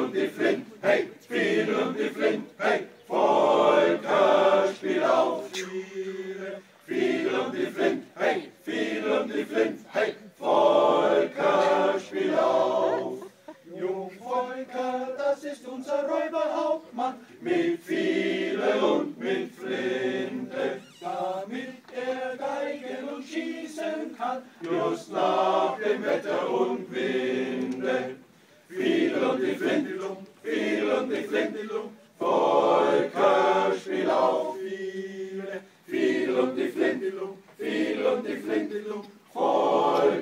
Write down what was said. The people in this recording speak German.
und die Flint, hey, Fiedel und die Flint, hey, Volker, spiel auf. Fiedel und die Flint, hey, Fiedel und die Flint, hey, Volker, spiel auf. Jung Volker, das ist unser Räuberhauptmann, mit Fiedel und mit Flinte, damit er geigen und schießen kann, just nach dem Wetter und Winde. Fiedel und die Flintelum, Fiedel und die Flintelum, Volker, spiel auf. Fiedel und die Flintelum, Fiedel und die Flintelum, Volker.